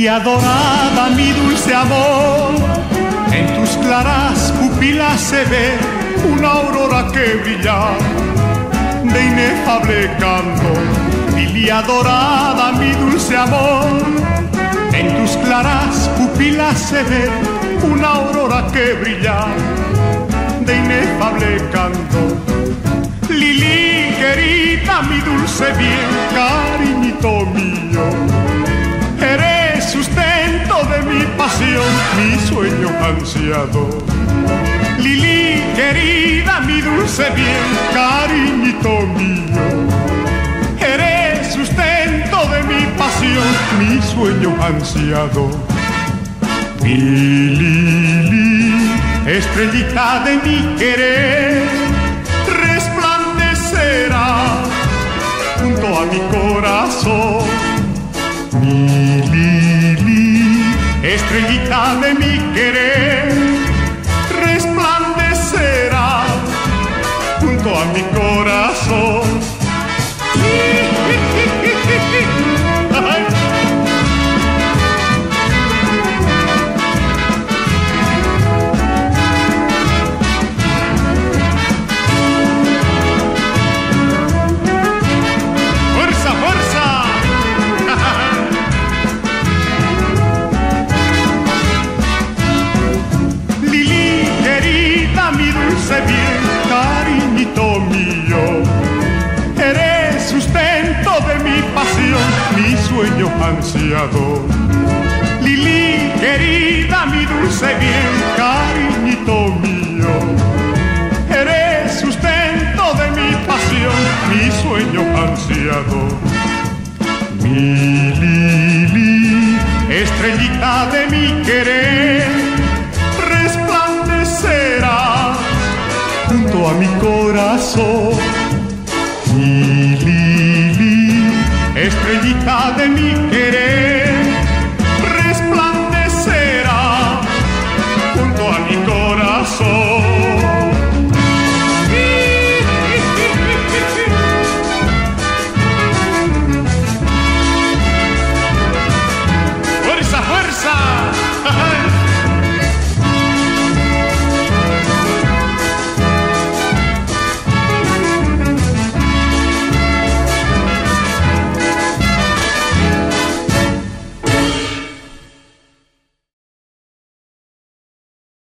Lilia dorada, mi dulce amor, en tus claras pupilas se ve una aurora que brilla de inefable candor. Lilia dorada, mi dulce amor, en tus claras pupilas se ve una aurora que brilla de inefable candor. Lili querida, mi dulce bien, cariñito mío, eres sustento de mi pasión, mi sueño ansiado. Lili querida, mi dulce bien, cariñito mío, eres sustento de mi pasión, mi sueño ansiado. Mi Lili, estrellita de mi querer, resplandecerá junto a mi corazón. Mi Lili, estrellita de mi querer, resplandecerá junto a mi corazón. Bien, cariñito mío, eres sustento de mi pasión, mi sueño ansiado. Lili querida, mi dulce bien, cariñito mío, eres sustento de mi pasión, mi sueño ansiado. Mi Lili, estrellita de mi querer, resplandecerá junto a mi corazón. Mi Lili, estrellita de mi querer,